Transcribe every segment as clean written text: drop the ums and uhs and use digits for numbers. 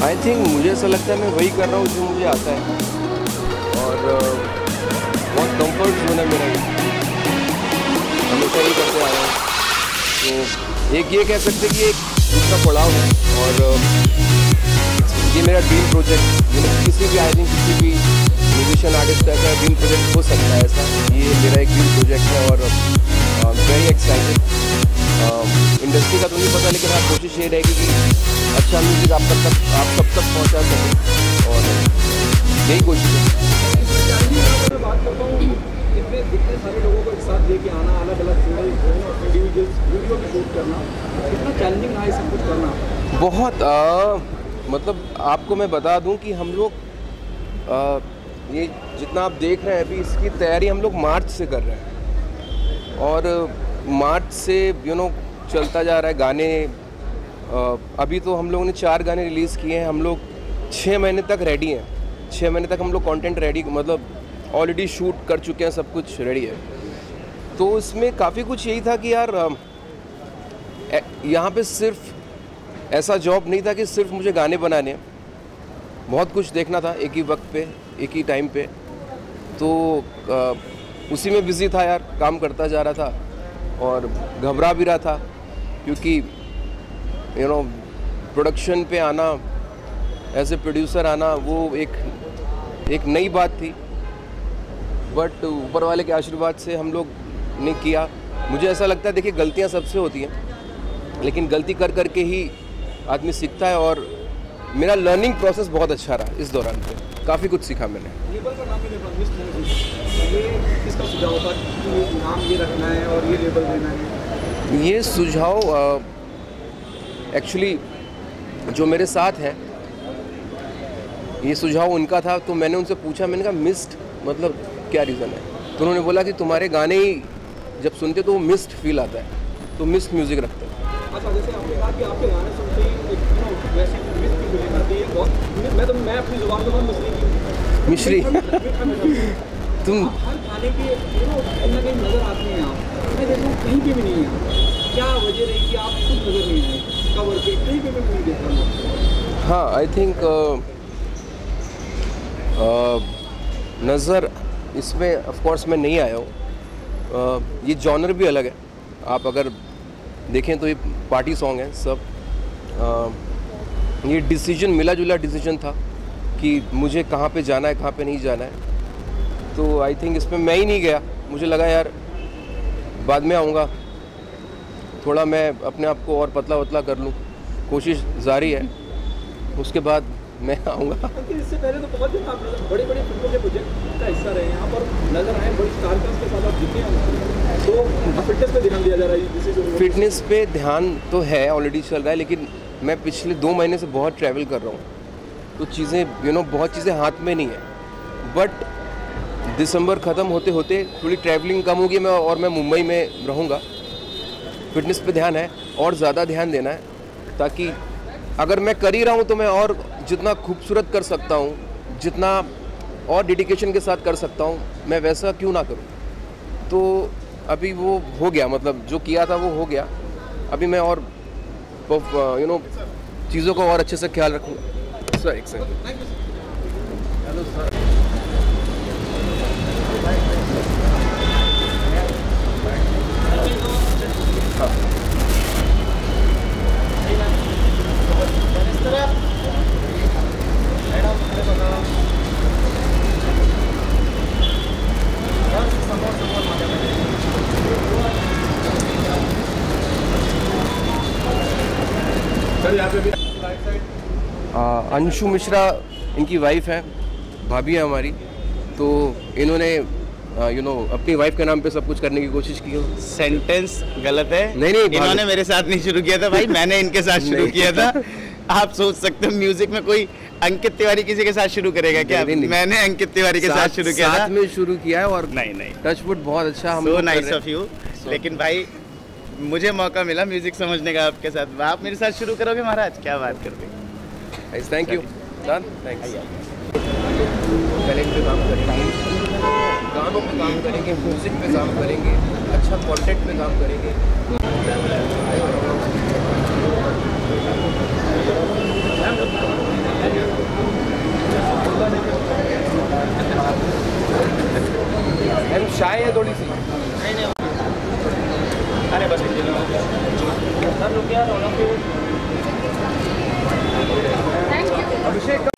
I think मुझे ऐसा लगता है मैं वही कर रहा हूँ जो मुझे आता है, और बहुत कंफर्ट जोन है मेरा, ये हमेशा ही करते आ रहा हूँ। तो एक ये कह सकते कि एक दूसरा पड़ाव है, और ये मेरा ड्रीम प्रोजेक्ट, किसी भी आई थिंक किसी भी म्यूजिशियन आर्टिस्ट का ऐसा ड्रीम प्रोजेक्ट हो सकता है ऐसा, ये मेरा एक ड्रीम प्रोजेक्ट है और वेरी एक्साइटेड। इंडस्ट्री का तो नहीं पता, लेकिन हाँ कोशिश ये रहेगी कि अच्छा म्यूजिक आप सब तक पहुँचा सकें, और यही कोशिश है। मैं बात करता हूँ इतने सारे लोगों को एक साथ लेके आना, अलग अलग सिंगल इंडिविजुअल्स वीडियो भी शूट करना, कितना चैलेंजिंग है सब कुछ करना? बहुत मतलब आपको मैं बता दूं कि हम लोग ये जितना आप देख रहे हैं अभी, इसकी तैयारी हम लोग मार्च से कर रहे हैं, और मार्च से चलता जा रहा है। गाने अभी तो हम लोगों ने 4 गाने रिलीज़ किए हैं, हम लोग 6 महीने तक रेडी हैं, 6 महीने तक हम लोग कंटेंट रेडी, मतलब ऑलरेडी शूट कर चुके हैं, सब कुछ रेडी है। तो इसमें काफ़ी कुछ यही था कि यार यहाँ पे सिर्फ ऐसा जॉब नहीं था कि सिर्फ मुझे गाने बनाने, बहुत कुछ देखना था एक ही वक्त पे, एक ही टाइम पे। तो उसी में बिज़ी था यार, काम करता जा रहा था और घबरा भी रहा था, क्योंकि प्रोडक्शन पे आना, एज ए प्रोड्यूसर आना, वो एक नई बात थी। बट ऊपर वाले के आशीर्वाद से हम लोग ने किया। मुझे ऐसा लगता है, देखिए गलतियाँ सबसे होती हैं, लेकिन गलती कर करके ही आदमी सीखता है, और मेरा लर्निंग प्रोसेस बहुत अच्छा रहा इस दौरान पे, काफ़ी कुछ सीखा मैंने। लेबल का नाम ये किसका सुझाव था कि नाम ये रखना है और ये लेबल देना है? ये सुझाव एक्चुअली जो मेरे साथ हैं, ये सुझाव उनका था। तो मैंने उनसे पूछा, मैंने कहा मिस्ट मतलब क्या रीज़न है? तो उन्होंने बोला कि तुम्हारे गाने ही जब सुनते तो वो मिस्ट फील आता है, तो मिस्ट म्यूज़िक रखते हैं। अच्छा, जैसे आपने कहा कि आपके गाने सुनते ही वैसे मिस्ट की फीलिंग आती है, बहुत मैं अपनी जुबान में बहुत मिश्री तुम हर गाने के कहीं ना कहीं नज़र आते हैं आप, मैं देखूँ कहीं पे भी नहीं है, क्या वजह रही कि आप खुद नज़र नहीं आए कवर पे, कहीं पे भी नहीं देखता हूँ? हाँ, आई थिंक नज़र इसमें ऑफ कोर्स मैं नहीं आया हूँ। ये जॉनर भी अलग है, आप अगर देखें तो ये पार्टी सॉन्ग है सब। ये डिसीजन मिला जुला डिसीजन था कि मुझे कहाँ पे जाना है, कहाँ पे नहीं जाना है। तो आई थिंक इसमें मैं ही नहीं गया, मुझे लगा यार बाद में आऊँगा, थोड़ा मैं अपने आप को और पतला वतला कर लूँ, कोशिश जारी है, उसके बाद मैं आऊँगा। इससे पहले तो बहुत दिन आप बड़े फिल्मों के प्रोजेक्ट का हिस्सा रहे, यहाँ पर नजर आए, बड़ी स्टारकास्ट के साथ आप दिखे हैं, तो फिटनेस पे ध्यान दिया जा रहा है? फिटनेस पे ध्यान तो है, ऑलरेडी चल रहा है, लेकिन मैं पिछले 2 महीने से बहुत ट्रैवल कर रहा हूँ, तो चीज़ें बहुत चीज़ें हाथ में नहीं है। बट दिसंबर ख़त्म होते होते थोड़ी ट्रैवलिंग कम होगी, मैं मुंबई में रहूँगा। फिटनेस पे ध्यान है, और ज़्यादा ध्यान देना है, ताकि अगर मैं कर ही रहा हूँ तो मैं और जितना खूबसूरत कर सकता हूँ, जितना और डेडिकेशन के साथ कर सकता हूँ, मैं वैसा क्यों ना करूँ। तो अभी वो हो गया, मतलब जो किया था वो हो गया। अभी मैं और चीज़ों को और अच्छे से ख्याल रखूँगा। सर एक second. Hello sir. Anshu Mishra इनकी वाइफ है, भाभी है हमारी। तो इन्होंने अपनी वाइफ के नाम पे सब कुछ करने की कोशिश की हो। सेंटेंस गलत है। नहीं, इन्होंने मेरे साथ नहीं शुरू किया था भाई, मैंने इनके साथ शुरू किया था। आप सोच सकते हो म्यूजिक में कोई अंकित तिवारी किसी के साथ शुरू करेगा क्या? मैंने अंकित तिवारी के साथ शुरू किया था। साथ में शुरू किया है, और नहीं टचवुड बहुत अच्छा हम सो नाइस ऑफ यू। लेकिन भाई मुझे मौका मिला म्यूजिक समझने का आपके साथ, आप मेरे साथ शुरू करोगे महाराज? क्या बात करते हैं। Thank you done, thanks. Talent पे काम करेंगे, गानों पे काम करेंगे, म्यूजिक पे काम करेंगे, अच्छा कंटेंट पे काम करेंगे। आई एम शाय है थोड़ी सी। अरे बस अभिषेक,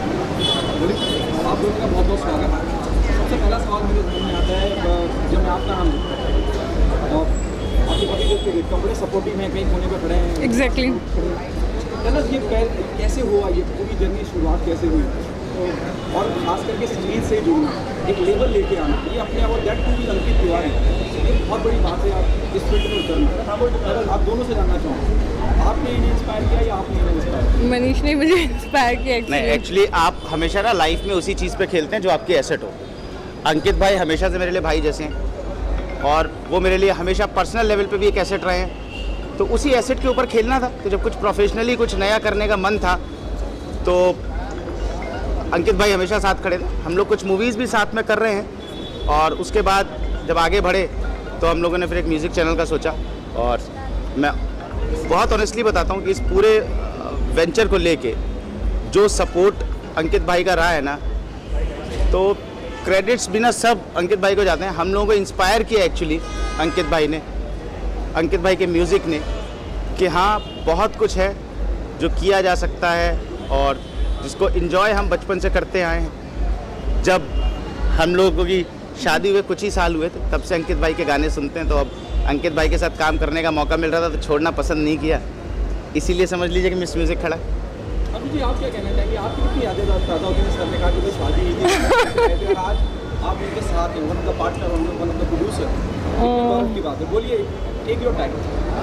आप दोनों का बहुत बहुत स्वागत है। सबसे पहला सवाल मेरे ध्यान में आता है, जब मैं आपका नाम और आपके पति जो देखता हूँ बड़े सपोर्टिव हैं, कहीं कोने पे खड़े हैं। एग्जैक्टली। ये कैसे हुआ, ये पूरी जर्नी शुरुआत कैसे हुई? तो और खास करके संगीत से जुड़ना, एक लेवल लेके आना, ये अपने आप दैट टू भी अंकित तिवारी, ये बहुत बड़ी बात है। आप इस फील्ड में उतरना, अगर आप दोनों से जानना चाहूँ, आपने इन्हें इंस्पायर किया या आपने इन्हें इंस्पायर? मनीष ने मुझे इंस्पायर किया। नहीं, एक्चुअली आप हमेशा ना लाइफ में उसी चीज़ पे खेलते हैं जो आपकी एसेट हो। अंकित भाई हमेशा से मेरे लिए भाई जैसे हैं और वो मेरे लिए हमेशा पर्सनल लेवल पे भी एक एसेट रहे हैं। तो उसी एसेट के ऊपर खेलना था। तो जब कुछ प्रोफेशनली कुछ नया करने का मन था तो अंकित भाई हमेशा साथ खड़े थे। हम लोग कुछ मूवीज़ भी साथ में कर रहे हैं और उसके बाद जब आगे बढ़े तो हम लोगों ने फिर एक म्यूज़िक चैनल का सोचा। और मैं बहुत ऑनेस्टली बताता हूँ कि इस पूरे वेंचर को लेके जो सपोर्ट अंकित भाई का रहा है ना, तो क्रेडिट्स बिना सब अंकित भाई को जाते हैं। हम लोगों को इंस्पायर किया एक्चुअली अंकित भाई ने, अंकित भाई के म्यूज़िक ने, कि हाँ बहुत कुछ है जो किया जा सकता है और जिसको एंजॉय हम बचपन से करते आए हैं। जब हम लोगों की शादी हुए कुछ ही साल हुए थे तब से अंकित भाई के गाने सुनते हैं। तो अब अंकित भाई के साथ काम करने का मौका मिल रहा था तो छोड़ना पसंद नहीं किया, इसीलिए समझ लीजिए कि मिस म्यूज़िक खड़ा। अभी जी आप क्या कहना चाहेंगे, आपकी कितनी यादें ताज़ा होती हैं? सर ने कहा कि शादी हुई थी और आज आप उनके साथ हैं, one of the partner, one of the producer, Gaurav की बात है। बोलिए, take your time.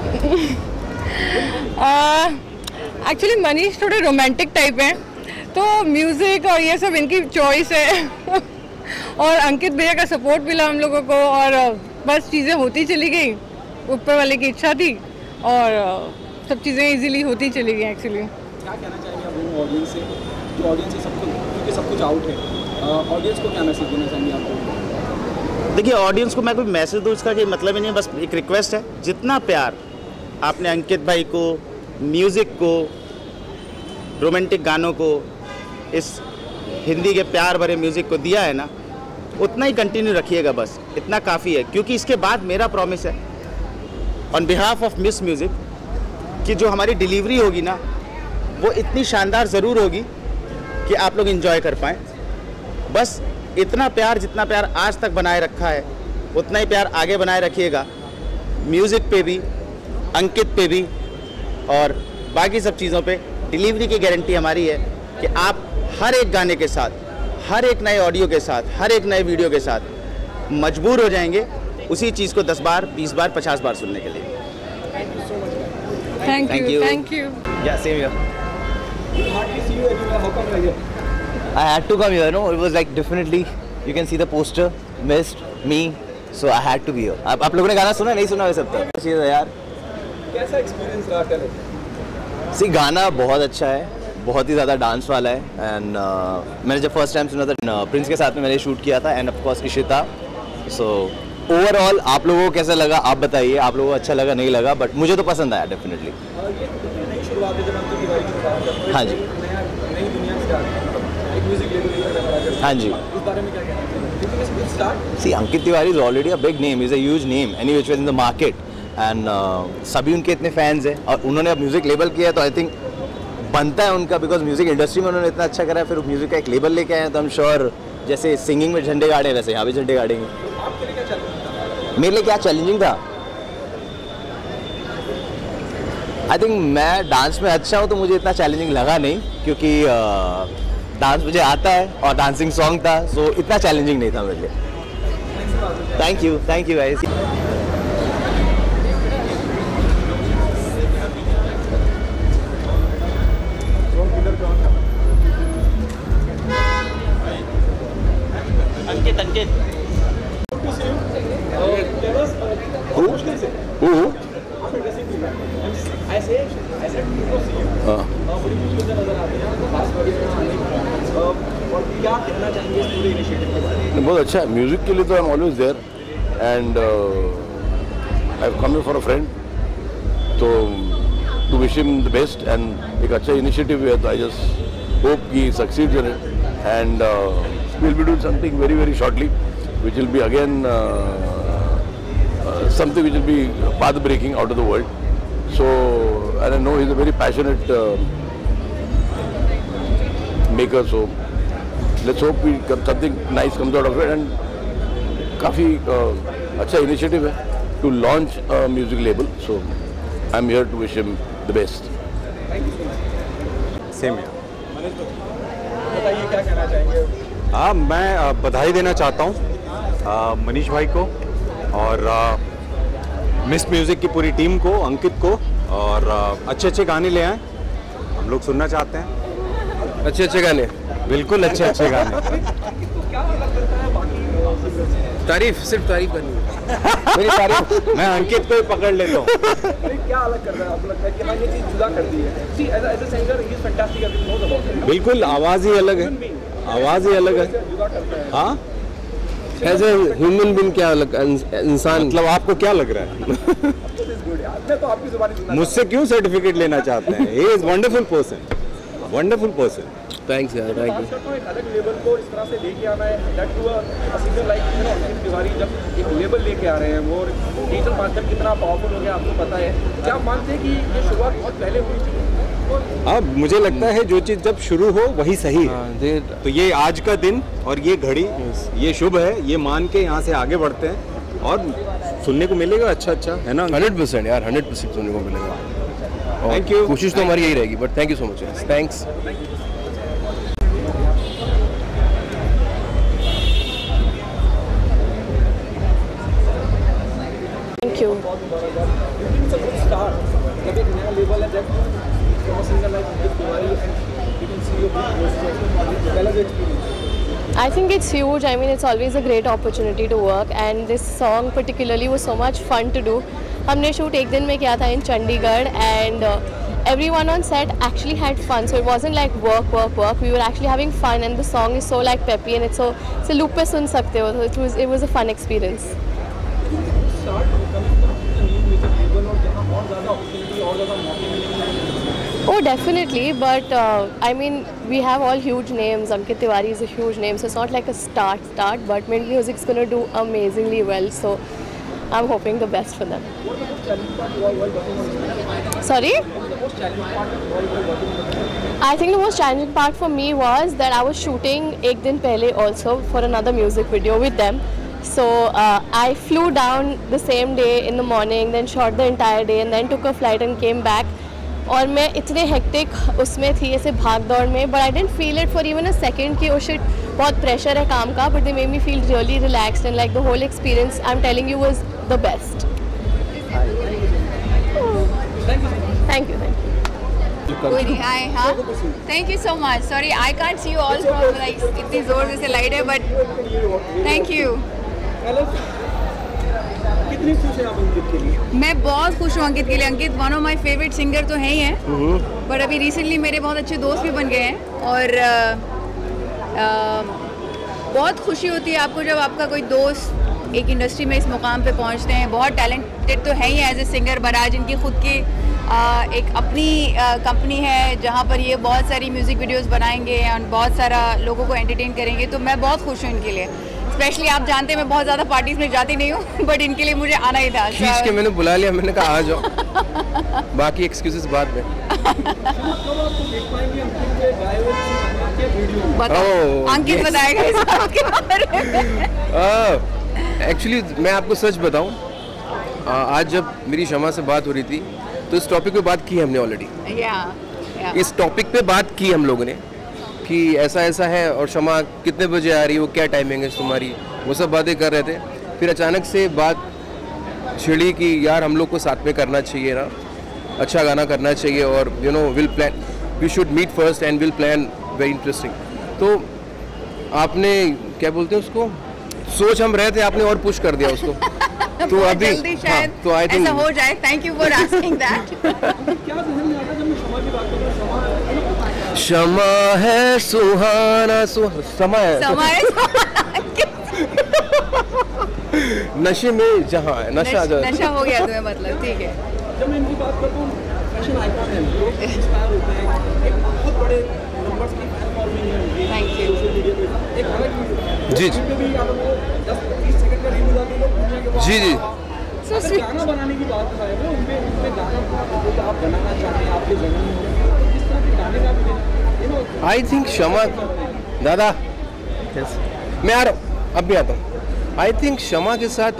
Actually Manish थोड़े रोमांटिक टाइप हैं, तो म्यूज़िक और ये सब इनकी चॉइस है और अंकित भैया का सपोर्ट मिला हम लोगों को और बस चीज़ें होती चली गई। ऊपर वाले की इच्छा थी और सब चीज़ें इजीली होती चली गई एक्चुअली। क्या कहना चाहेंगे आप दोनों ऑडियंस से, जो ऑडियंस से सब कुछ, क्योंकि सब कुछ आउट है, ऑडियंस को क्या मैसेज देना चाहेंगे आप? देखिए, ऑडियंस को मैं कोई मैसेज दूँ इसका कि मतलब ही नहीं है, बस एक रिक्वेस्ट है, जितना प्यार आपने अंकित भाई को, म्यूज़िक को, रोमांटिक गानों को, इस हिंदी के प्यार भरे म्यूज़िक को दिया है ना, उतना ही कंटिन्यू रखिएगा, बस इतना काफ़ी है। क्योंकि इसके बाद मेरा प्रॉमिस है on behalf of Mist Music कि जो हमारी डिलीवरी होगी ना वो इतनी शानदार ज़रूर होगी कि आप लोग एंजॉय कर पाएँ। बस इतना प्यार, जितना प्यार आज तक बनाए रखा है उतना ही प्यार आगे बनाए रखिएगा, म्यूज़िक पे भी, अंकित पे भी और बाकी सब चीज़ों पे। डिलीवरी की गारंटी हमारी है कि आप हर एक गाने के साथ, हर एक नए ऑडियो के साथ, हर एक नए वीडियो के साथ मजबूर हो जाएंगे उसी चीज़ को 10 बार, 20 बार, 50 बार सुनने के लिए। Thank you, thank you. Yeah same here. I had to come here, no? It was like definitely, you can see the poster, missed me, so I had to be here. आप लोगों ने गाना सुना नहीं सुना वैसे अब तक? चीज़ है यार। कैसा एक्सपीरियंस रहा कल? सी गाना बहुत अच्छा है, बहुत ही ज़्यादा डांस वाला है एंड मैंने जब फर्स्ट टाइम सुना था प्रिंस के साथ में मैंने शूट किया था and of course Ishita. So overall आप लोगों को कैसा लगा आप बताइए, आप लोगों को अच्छा लगा नहीं लगा, बट मुझे तो पसंद आया डेफिनेटली। ये नई शुरुआत है जब अंकित तिवारी की बात करते हैं। हाँ जी। नई दुनिया स्टार्ट, एक म्यूजिक लेवल। हाँ जी। इस बारे में क्या कहना है? Start. See Ankit Tiwari is already a big name, is a huge name any which way in the market and सभी उनके इतने फैंस हैं और उन्होंने अब म्यूजिक लेबल किया है तो आई थिंक बनता है उनका, बिकॉज म्यूजिक इंडस्ट्री में उन्होंने इतना अच्छा करा है, फिर म्यूजिक का एक लेबल लेके आए हैं तो आई एम श्योर जैसे सिंगिंग में झंडे गाड़े वैसे यहाँ भी झंडे गाड़ेंगे। आपके लिए क्या चैलेंज था? मेरे लिए क्या चैलेंजिंग था? आई थिंक मैं डांस में अच्छा हूँ तो मुझे इतना चैलेंजिंग लगा नहीं, क्योंकि डांस मुझे आता है और डांसिंग सॉन्ग था, सो इतना चैलेंजिंग नहीं था मेरे लिए। Thank you guys. अंकित बहुत अच्छा है म्यूजिक के लिए तो I am always there and I have come here for a friend तो to wish him the best and एक अच्छा इनिशिएटिव है तो I just hope he succeeds in it and we'll be doing something very very shortly which will be again something which will be path-breaking out of the world. So, and I know he's a very passionate maker. So, let's hope something nice comes out of it. And काफी अच्छा initiative है to launch a music label. So, I'm here to wish him the best. Same है। बताइए क्या कहना चाहेंगे? हाँ, मैं बधाई देना चाहता हूँ मनीष भाई को और मिस म्यूज़िक की पूरी टीम को, अंकित को, और अच्छे अच्छे गाने ले आए, हम लोग सुनना चाहते हैं। अच्छे अच्छे गाने, बिल्कुल अच्छे अच्छे गाने। तारीफ, सिर्फ तारीफ करनी है। मेरी तारीफ मैं अंकित को ही पकड़ लेता हूँ। क्या अलग कर रहा है आपको लगता है कि हाँ ये चीज़ जुदा कर दी है? See, as a singer, he is fantastic. Everyone knows about him. बिल्कुल, आवाज़ ही अलग है, आवाज़ ही अलग है। जुदा करता है। हाँ, एज ए ह्यूमन बीइंग क्या अलग इंसान, मतलब आपको क्या लग रहा है? मैं तो आपकी जुबानी सुनना मुझसे क्यों सर्टिफिकेट लेना चाहते हैं? He is wonderful person, wonderful person. Thanks यार, थैंक यू। तो एक अलग लेवल को इस तरह से लेके आना है, that to a singer like Ankit Tiwari, जब एक लेवल लेके आ रहे हैं वो, डिजिटल माध्यम कितना पावरफुल हो गया आपको पता है। क्या आप मानते हैं कि ये शुरुआत बहुत पहले हुई थी? हाँ, मुझे लगता है जो चीज़ जब शुरू हो वही सही है। तो ये आज का दिन और ये घड़ी ये शुभ है, ये मान के यहाँ से आगे बढ़ते हैं और सुनने को मिलेगा अच्छा अच्छा, है ना? 100% यार, 100% सुनने को मिलेगा। Thank you. कोशिश तो हमारी यही रहेगी, but thank you so much. Thanks. Thank you. It's a good start. जब एक नया लेवल है, जब singer like Ankit Tiwari and you can see your big experience. I think it's huge. I mean, it's always a great opportunity to work, and this song particularly was so much fun to do. हमने shoot एक दिन में किया था in Chandigarh, and everyone on set actually had fun. So it wasn't like work. We were actually having fun, and the song is so like peppy, and it's so loop पे सुन सकते हो. So it was a fun experience. Oh, definitely, but I mean, we have all huge names. Ankit Tiwari is a huge name, so it's not like a start, but Mint Music's going to do amazingly well, so I'm hoping the best for them. Sorry? I think the most challenging part for me was that I was shooting ek din pehle also for another music video with them. So I flew down the same day in the morning, then shot the entire day, and then took a flight and came back. और मैं इतने hectic उसमें थी, ऐसे भाग दौड़ में, but I didn't feel it for even a second कि ओ शिट बहुत प्रेशर है काम का, but they made me feel really relaxed and like the whole experience I am telling you was the best. Thank you. कोई नहीं, hi, हाँ, thank you so much. Sorry I can't see you all from like इतनी जोर से light है, but thank you. कितनी खुश है आप अंकित के लिए? मैं बहुत खुश हूँ अंकित के लिए. Ankit one of my favourite singer तो है ही हैं, बट अभी रिसेंटली मेरे बहुत अच्छे दोस्त भी बन गए हैं, और बहुत खुशी होती है आपको जब आपका कोई दोस्त एक इंडस्ट्री में इस मुकाम पे पहुँचते हैं. बहुत टैलेंटेड तो है ही एज ए सिंगर, बट आज इनकी खुद की एक अपनी कंपनी है जहाँ पर ये बहुत सारी म्यूज़िक वीडियोस बनाएंगे और बहुत सारा लोगों को एंटरटेन करेंगे. तो मैं बहुत खुश हूँ इनके लिए. स्पेशली आप जानते हैं मैं बहुत ज़्यादा पार्टीज में जाती नहीं हूँ, बट इनके लिए मुझे आना ही था. खींच के मैंने बुला लिया, मैंने कहा आ जाओ. बाकी एक्सक्यूजेस बाद में. अंकित बताएगा इस बात के बारे में. एक्चुअली मैं आपको सच बताऊं, आज जब मेरी शमा से बात हो रही थी तो इस टॉपिक पे बात की हमने ऑलरेडी. इस टॉपिक पे बात की हम लोगों ने कि ऐसा ऐसा है, और शमा कितने बजे आ रही है, वो क्या टाइमिंग है तुम्हारी, वो सब बातें कर रहे थे. फिर अचानक से बात छिड़ी कि यार हम लोग को साथ में करना चाहिए ना, अच्छा गाना करना चाहिए, और you know will plan, we should meet first and will plan very interesting. तो आपने क्या बोलते हैं उसको, सोच हम रहे थे, आपने और पुश कर दिया उसको. तो अभी हाँ, तो आई थिंक ऐसा हो जाए. Thank you for asking that. क्षमा है सुहाना, समा है नशे में जहाँ है नशा नशा हो गया तुम्हें, मतलब ठीक है. जब मैं इनकी बात करता हूँ, फैशन आइकॉन है, लोग इंस्पायर होते हैं, एक बहुत बड़े नंबर्स की परफॉर्मिंग है Thank you. सोशल मीडिया पे एक अलग जी, जी। पे भी अगर वो 10-20 सेकंड का रील डालते लोग दुनिया के जी, जी। अगर गाना बनाने की बात आए वो उनपे गाना जो आप बनाना चाहते हैं आपके जगह में तो किस तरह के गाने का भी आई थिंक क्षमा दादा मैं आ रहा हूँ, अब भी आता हूँ। आई थिंक क्षमा के साथ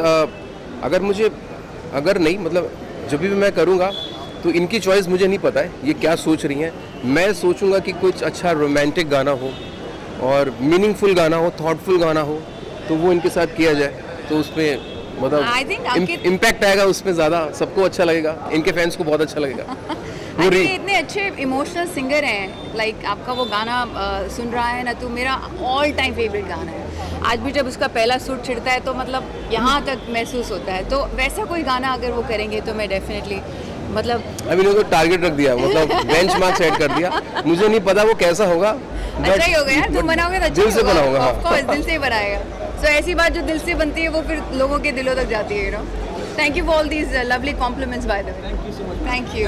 अगर नहीं मतलब जब भी मैं करूँगा तो इनकी चॉइस मुझे नहीं पता है ये क्या सोच रही हैं। मैं सोचूंगा कि कुछ अच्छा रोमांटिक गाना हो और मीनिंगफुल गाना हो, थॉटफुल गाना हो, तो वो इनके साथ किया जाए तो उसमें I think मतलब Ankit- इम्पैक्ट आएगा उसमें ज़्यादा, सबको अच्छा लगेगा, इनके फैंस को बहुत अच्छा लगेगा। वो ये इतने अच्छे इमोशनल सिंगर हैं, लाइक आपका वो गाना सुन रहा है ना, तो मेरा ऑल टाइम फेवरेट गाना है। आज भी जब उसका पहला सूट छिड़ता है तो मतलब यहाँ तक महसूस होता है। तो वैसा कोई गाना अगर वो करेंगे तो मैं डेफिनेटली मतलब अभी लोगों को टारगेट रख दिया, मतलब बेंचमार्क सेट कर दिया। मुझे नहीं पता वो कैसा होगा, अच्छा ही होगा यार, तुम बनाओगे तो अच्छा दिल से ही होगा। बनाऊंगा, हाँ। Of course, दिल से ही बनाएगा। So ऐसी बात जो दिल से बनती है वो फिर लोगों के दिलों तक जाती है, you know. Thank you for all these lovely compliments by the way. Thank you so much. Thank you.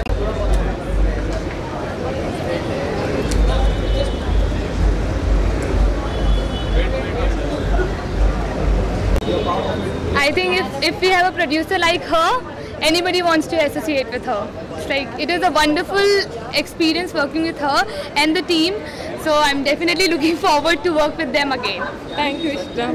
I think if we have a producer like her, anybody wants to associate with her. It's like it is a wonderful experience working with her and the team. So I'm definitely looking forward to work with them again. Thank you, Ishta.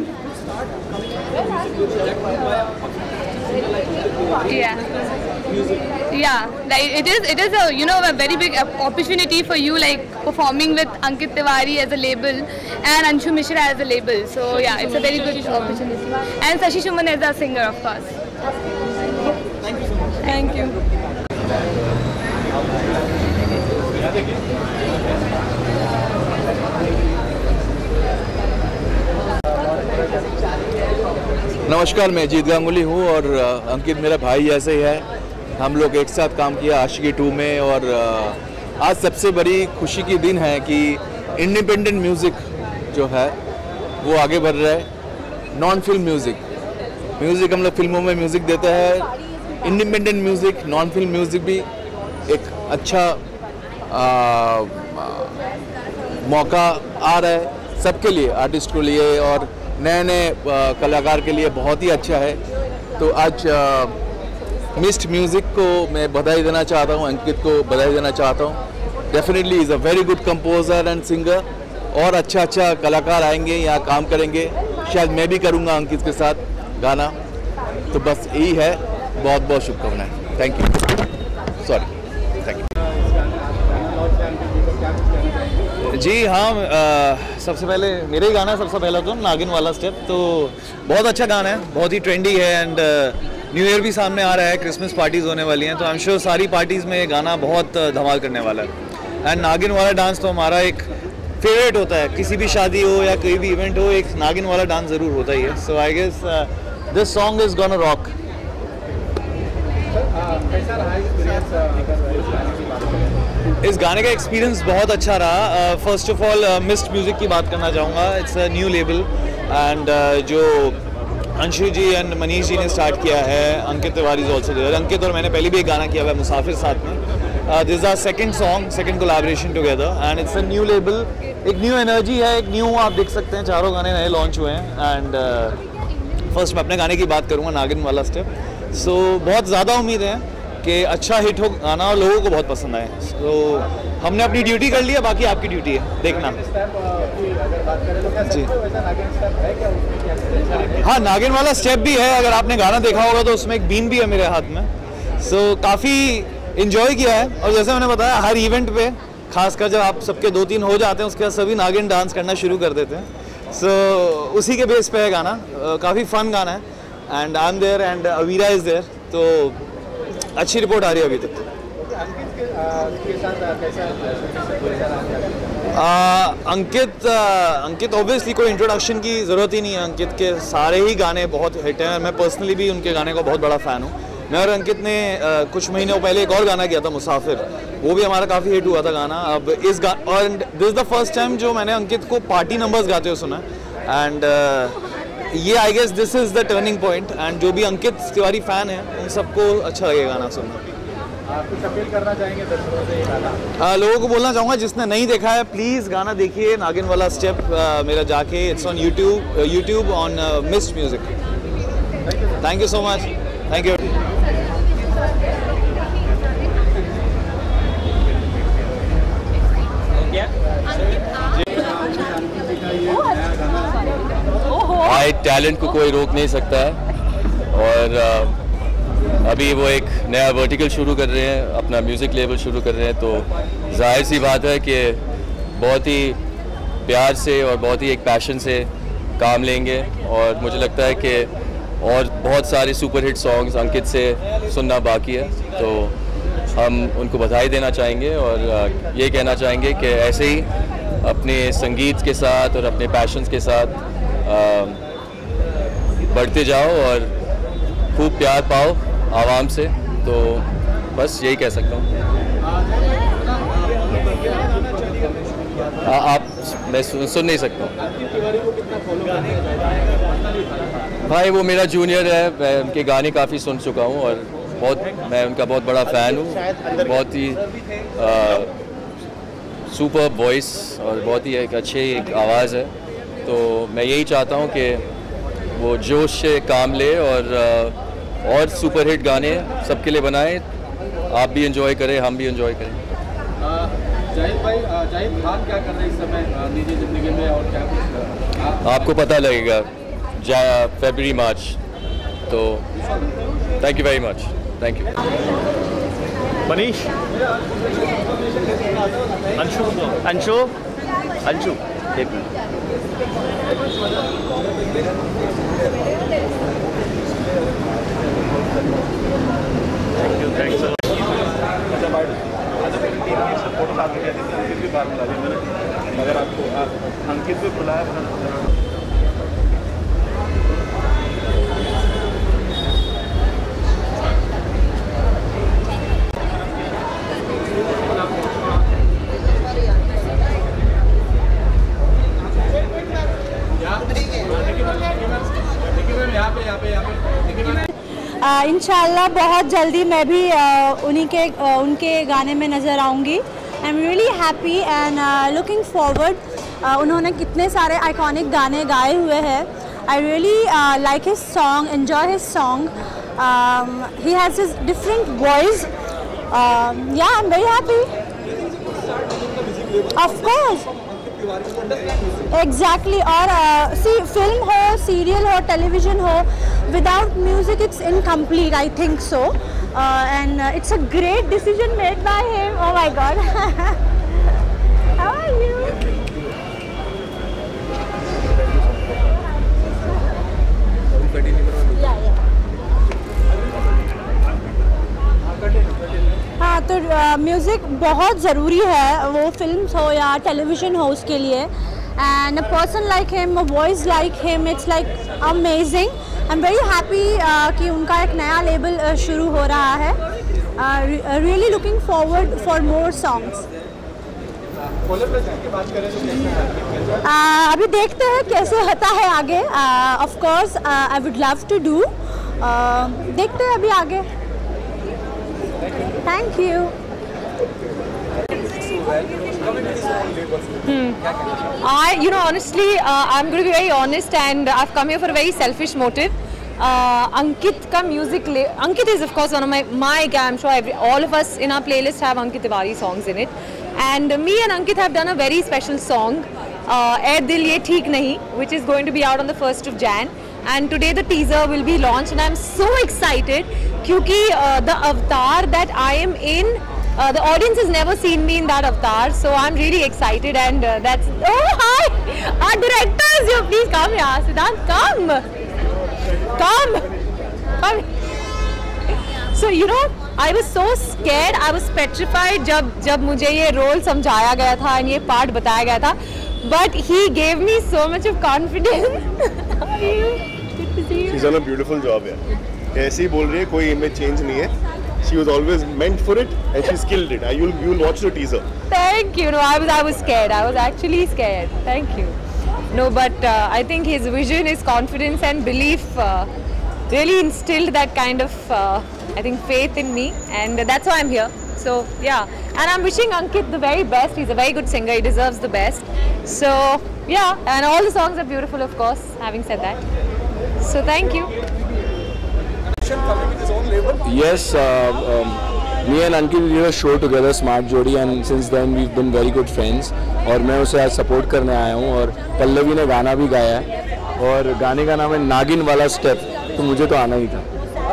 Yeah, like it is a a very big opportunity for you, like performing with Ankit Tiwari as a label and Anshu Mishra as a label. So yeah, it's a very good opportunity. And Sashi Shuman as a singer, of course. Thank you. नमस्कार, मैं जीत गांगुली हूँ और अंकित मेरा भाई जैसे ही है। हम लोग एक साथ काम किया आशिकी 2 में और आज सबसे बड़ी खुशी की दिन है कि इंडिपेंडेंट म्यूज़िक जो है वो आगे बढ़ रहा है। नॉन फिल्म म्यूज़िक हम लोग फिल्मों में म्यूज़िक देते हैं, independent music, non film music भी एक अच्छा मौका आ रहा है सबके लिए, आर्टिस्ट के लिए और नए नए कलाकार के लिए बहुत ही अच्छा है। तो आज मिस्ट म्यूज़िक को मैं बधाई देना चाहता हूँ, अंकित को बधाई देना चाहता हूँ। Definitely is a very good composer and singer और अच्छा कलाकार आएंगे यहाँ काम करेंगे। शायद मैं भी करूँगा अंकित के साथ गाना। तो बस यही है, बहुत बहुत शुभकामनाएं। Thank you. Sorry, thank you. जी हाँ, सबसे पहले मेरा ही गाना है, सबसे पहला तो नागिन वाला स्टेप। तो बहुत अच्छा गाना है, बहुत ही ट्रेंडी है एंड न्यू ईयर भी सामने आ रहा है, क्रिसमस पार्टीज़ होने वाली हैं, तो आई एम श्योर सारी पार्टीज़ में ये गाना बहुत धमाल करने वाला है। एंड नागिन वाला डांस तो हमारा एक फेवरेट होता है, किसी भी शादी हो या कोई भी इवेंट हो, एक नागिन वाला डांस ज़रूर होता ही है। So I guess this song is gonna rock. इस गाने का एक्सपीरियंस बहुत अच्छा रहा। First of all Mist Music की बात करना चाहूँगा। It's a new label and Anshu ji जी एंड मनीष जी ने स्टार्ट किया है, Ankit Tiwari is also there. Ankit और मैंने पहले भी एक गाना किया हुआ है मुसाफिर साथ में। This is our second song, second collaboration together and it's a new label, एक न्यू एनर्जी है, एक न्यू, आप देख सकते हैं चारों गाने नए लॉन्च हुए हैं। एंड फर्स्ट मैं अपने गाने की बात करूँगा, नागिन वाला स्टेप। सो बहुत ज़्यादा उम्मीद है कि अच्छा हिट हो गाना और लोगों को बहुत पसंद आए। तो हमने अपनी ड्यूटी कर लिया, बाकी आपकी ड्यूटी है देखना। जी हाँ, नागिन वाला स्टेप भी है, अगर आपने गाना देखा होगा तो उसमें एक बीन भी है मेरे हाथ में। सो काफ़ी इन्जॉय किया है और जैसे मैंने बताया हर इवेंट पे, खासकर जब आप सबके 2-3 हो जाते हैं उसके बाद सभी नागिन डांस करना शुरू कर देते हैं। सो उसी के बेस पे है गाना। काफ़ी फन गाना है and I am there and Avira is there. तो अच्छी रिपोर्ट आ रही है अभी तक। अंकित ऑब्वियसली कोई इंट्रोडक्शन की ज़रूरत ही नहीं है। अंकित के सारे ही गाने बहुत हिट हैं। मैं पर्सनली भी उनके गाने का बहुत बड़ा फ़ैन हूँ। मैं और अंकित ने कुछ महीनों पहले एक और गाना किया था मुसाफिर, वो भी हमारा काफ़ी हिट हुआ था गाना। अब इस और this is the first time जो मैंने अंकित को पार्टी नंबर्स गाते हुए सुना एंड ये I guess this is the turning point and जो भी अंकित तिवारी फ़ैन है उन सबको अच्छा लगेगा गाना सुनना। कुछ अपील करना चाहेंगे दर्शकों से ये गाना? लोगों को बोलना चाहूँगा जिसने नहीं देखा है प्लीज़ गाना देखिए, नागिन वाला स्टेप मेरा जाके, it's on YouTube on Mist Music. Thank you so much, thank you. भाई टैलेंट को कोई रोक नहीं सकता है, और अभी वो एक नया वर्टिकल शुरू कर रहे हैं, अपना म्यूज़िक लेबल शुरू कर रहे हैं, तो जाहिर सी बात है कि बहुत ही प्यार से और बहुत ही एक पैशन से काम लेंगे, और मुझे लगता है कि और बहुत सारे सुपर हिट सॉन्ग्स अंकित से सुनना बाकी है, तो हम उनको बधाई देना चाहेंगे और ये कहना चाहेंगे कि ऐसे ही अपने संगीत के साथ और अपने पैशंस के साथ बढ़ते जाओ और खूब प्यार पाओ आवाम से, तो बस यही कह सकता हूँ। आप मैं सुन नहीं सकता हूँ भाई, वो मेरा जूनियर है, मैं उनके गाने काफ़ी सुन चुका हूँ और मैं उनका बहुत बड़ा फ़ैन हूँ। बहुत ही सुपर वॉइस और बहुत ही एक अच्छी एक आवाज़ है, तो मैं यही चाहता हूँ कि वो जोश से काम ले और सुपर हिट गाने सबके लिए बनाएं, आप भी एंजॉय करें, हम भी एंजॉय करें। जाहिद खान क्या कर रहे हैं इस समय निजी ज़िंदगी में और क्या कुछ आपको पता लगेगा फरवरी मार्च, तो thank you very much, thank you. Manish, Anshu एक minute. Thank you, thanks support साथ में अंकित भी बात बुला दी मैंने, अगर आपको अंकित भी बुलाया। इंशाल्लाह बहुत जल्दी मैं भी उनके गाने में नज़र आऊँगी। I am really happy and looking forward. उन्होंने कितने सारे आइकॉनिक गाने गाए हुए हैं। I really like his song, enjoy his song. He has his different voice. Yeah I am very happy. Of course, exactly. और सी फिल्म हो, सीरियल हो, टेलीविजन हो, without music it's incomplete, I think so, and it's a great decision made by him. Oh my god. How are you? हाँ, तो music बहुत ज़रूरी है, वो फिल्म्स हो या टेलीविज़न हो उसके लिए। And a person like him, a voice like him, it's like amazing. I'm very happy कि उनका एक नया लेबल शुरू हो रहा है। Really looking forward for more songs. अभी देखते हैं कैसे होता है आगे। Of course, I would love to do. देखते हैं अभी आगे। Thank you. Honestly, I'm going to be very honest, and I've come here for a very selfish motive. Ankit ka music, Ankit is of course one of my I'm sure all of us in our playlist have Ankit Tiwari songs in it, and me and Ankit have done a very special song, Ae Dil Ye Theek Nahi, which is going to be out on the 1st of Jan. And today the teaser will be launched, and I'm so excited because the avatar that I am in, the audience has never seen me in that avatar, so I'm really excited. And that's, oh hi, our directors, you please come here, Siddhant, come. So I was so scared, I was petrified जब मुझे ये role समझाया गया था और ये part बताया गया था, but he gave me so much of confidence. How are you? Good to see you. She's done a beautiful job यार. ऐसे ही बोल रही है, कोई image change नहीं है. She was always meant for it, and she skilled it. You'll watch the teaser. Thank you. No, I was scared. I was actually scared. Thank you. No, but I think his vision, his confidence and belief really instilled that kind of I think faith in me, and that's why I'm here. So yeah, and I'm wishing Ankit the very best. He's a very good singer. He deserves the best. So yeah, and all the songs are beautiful, of course. Having said that, so thank you. Yes, me and Ankit did a show together, Smart Jodi, and since then we've been very good friends. और मैं उसे आज support करने आया हूँ और पल्लवी ने गाना भी गाया है और गाने का नाम है नागिन वाला स्टेप, तो मुझे तो आना ही था।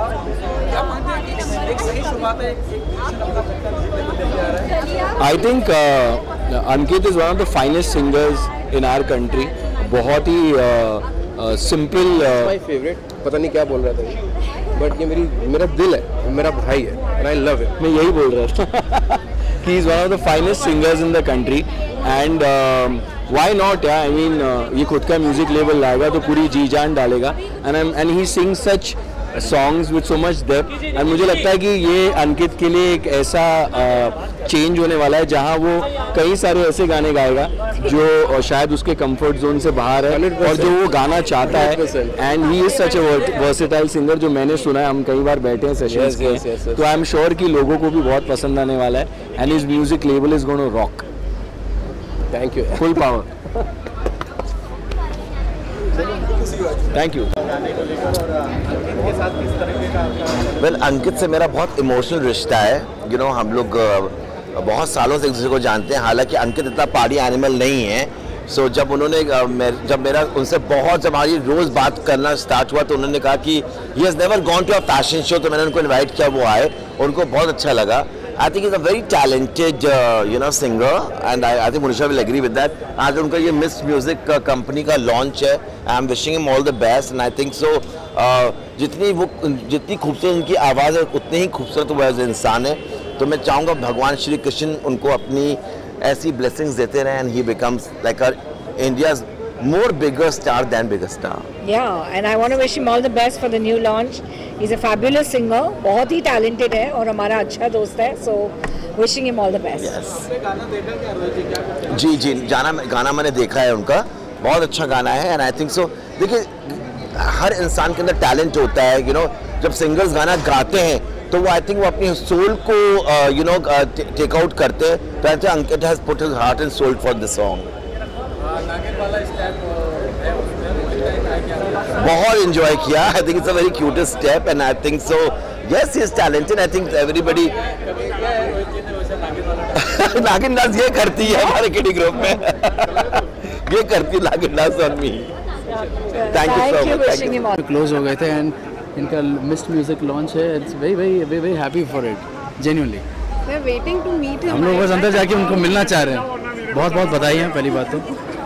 I think Ankit is one of the finest singers in our country. बहुत ही simple. My favorite. पता नहीं क्या बोल रहा था ये, but ये मेरा दिल है, मेरा भाई है, and I love it. मैं यही बोल रहा था। He is one of the finest singers in the country, and why not? Yeah, I mean ये खुद का म्यूजिक लेवल लाएगा तो पूरी जी जान डालेगा, and he sings such songs with so much depth, and मुझे लगता है कि ये अंकित के लिए एक ऐसा चेंज होने वाला है जहाँ वो कई सारे ऐसे गाने गाएगा जो शायद उसके कंफर्ट जोन से बाहर है 100%. और जो वो गाना चाहता है, and he is such a versatile singer जो मैंने सुना है, हम कई बार बैठे हैं सेशंस के, तो आई एम श्योर कि लोगों को भी बहुत पसंद आने वाला है, and his music level is gonna rock. Thank you, full power. Thank you. Well, Ankit से मेरा बहुत इमोशनल रिश्ता है। यू नो, हम लोग बहुत सालों से एक दूसरे को जानते हैं, हालांकि अंकित इतना पार्टी एनिमल नहीं है। सो जब उन्होंने जब मेरा उनसे बहुत जब हमारी रोज़ बात करना स्टार्ट हुआ तो उन्होंने कहा कि he has never gone to a fashion show, तो मैंने उनको इनवाइट किया, वो आए, उनको बहुत अच्छा लगा। I think he's a very talented, singer, and I think Monisha will agree with that. आज उनका ये मिस म्यूजिक कंपनी का लॉन्च है। I am wishing him all the best, and I think so जितनी खूबसूरत उनकी आवाज़ है उतनी ही खूबसूरत वो एज इंसान है। तो मैं चाहूँगा भगवान श्री कृष्ण उनको अपनी ऐसी ब्लेसिंग्स देते रहे, and he becomes like India's more bigger star than bigger star. Yeah, and I want to wish him all the best for the new launch. He's a fabulous singer, बहुत ही talented है और हमारा अच्छा दोस्त है, so wishing him all the best. Yes. जी गाना मैंने देखा है उनका, बहुत अच्छा गाना है, and I think so. देखिए, हर इंसान के अंदर टैलेंट होता है, जब सिंगर्स गाना गाते हैं तो वो आई थिंक वो अपनी सोल को टेक आउट करते हैं, तो I think Ankit has put his heart and soul for this song. बहुत एंजॉय किया, I think it's a very cutest step, and I think so yes he is talented. I think everybody नागिन dance ये करती है हमारे किडी group में ये करती नागिन dance on me. Thank you so much. Close हो गए थे एंड इनका मिस्ड म्यूजिक लॉन्च है, it's very very very happy for it genuinely. We are waiting to meet him. हम लोग बस अंदर जाके उनको मिलना चाह रहे हैं। बहुत बहुत बधाई है पहली बात तो।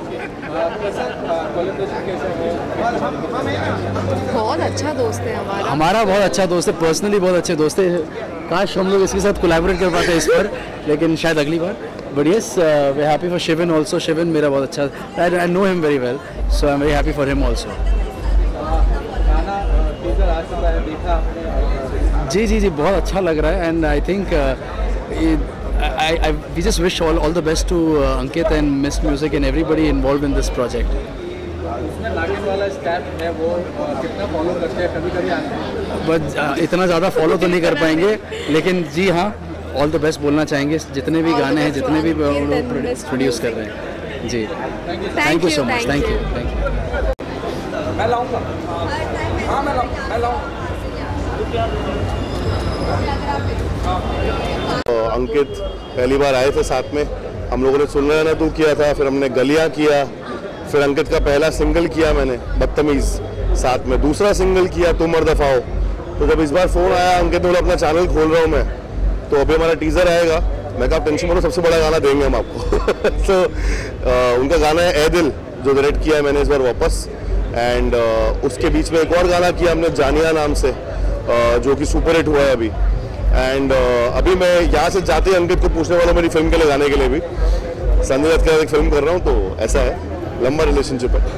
बहुत अच्छा दोस्त है हमारा बहुत अच्छा दोस्त है, पर्सनली बहुत अच्छे दोस्त है। काश हम लोग इसके साथ कोलैबोरेट कर पाते इस पर, लेकिन शायद अगली बार। But yes, we happy for Shivan also. Shivan मेरा बहुत अच्छा, I know him very well, so I am very happy for him also. जी बहुत अच्छा लग रहा है, and I think we just wish all the best to Ankit and Mist Music and everybody involved in this project. But इतना ज़्यादा follow तो नहीं कर पाएंगे, लेकिन जी हाँ, ऑल द बेस्ट बोलना चाहेंगे जितने भी गाने हैं, जितने भी प्रोड्यूस कर रहे हैं। जी thank you so much. Thank you. मैं लाऊंगा, हाँ मैं लाऊंगा। अंकित पहली बार आए थे साथ में, हम लोगों ने सुन रहे ना तू किया था, फिर हमने गलियां किया, फिर अंकित का पहला सिंगल किया मैंने बदतमीज़, साथ में दूसरा सिंगल किया तुम और दफाओ। तो जब इस बार फ़ोन आया अंकित बोला अपना चैनल खोल रहा हूँ मैं, तो अभी हमारा टीज़र आएगा। मैं कहा टेंशन मत लो, सबसे बड़ा गाना देंगे हम आपको। तो उनका गाना है ए दिल, जो डायरेक्ट किया है मैंने इस बार वापस, एंड उसके बीच में एक और गाना किया हमने जानिया नाम से, जो कि सुपर हिट हुआ है अभी। एंड अभी मैं यहाँ से जाते ही अंकित को पूछने वाला हूँ मेरी फिल्म के लिए गाने के लिए भी। संजय दत्त के साथ एक फिल्म कर रहा हूँ, तो ऐसा है, लंबा रिलेशनशिप है।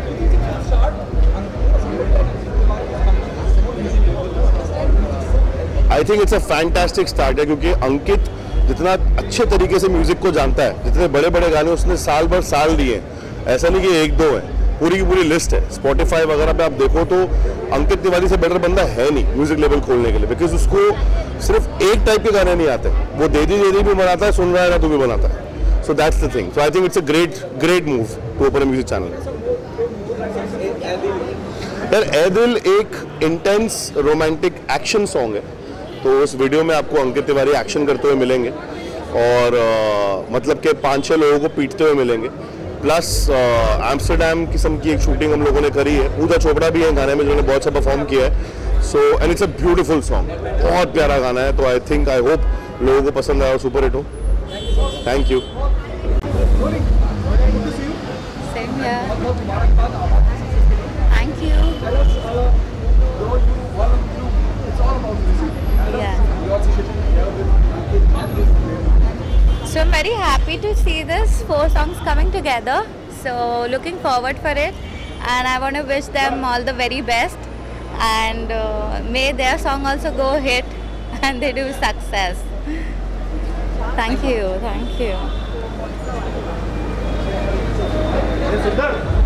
I think it's a fantastic start है, क्योंकि अंकित जितना अच्छे तरीके से म्यूजिक को जानता है, जितने बड़े बड़े गाने उसने साल भर साल दिए, ऐसा नहीं कि एक दो है, पूरी की पूरी लिस्ट है। स्पॉटिफाई वगैरह पे आप देखो तो अंकित तिवारी से बेटर बंदा है नहीं म्यूजिक लेवल खोलने के लिए, बिकॉज उसको सिर्फ एक टाइप के गाने नहीं आते, वो दे दी भी बनाता है, सुन रहा है ना तो भी बनाता है। So that's the thing. So I think it's a great move to open a music channel. यार ए दिल एक इंटेंस रोमांटिक एक्शन सॉन्ग है, तो उस वीडियो में आपको अंकित तिवारी एक्शन करते हुए मिलेंगे और मतलब के 5-6 लोगों को पीटते हुए मिलेंगे। प्लस एम्स्टरडैम किस्म की एक शूटिंग हम लोगों ने करी है, पूजा चोपड़ा भी है गाने में जिन्होंने बहुत अच्छा परफॉर्म किया है। So and it's a beautiful song, बहुत प्यारा गाना है। तो आई होप लोगों को पसंद आया और सुपर हिट हो। Thank you. Thank you. Yeah. So I'm very happy to see this 4 songs coming together. So looking forward for it, and I want to wish them all the very best. And may their song also go hit, and they do success. Thank you. Thank you.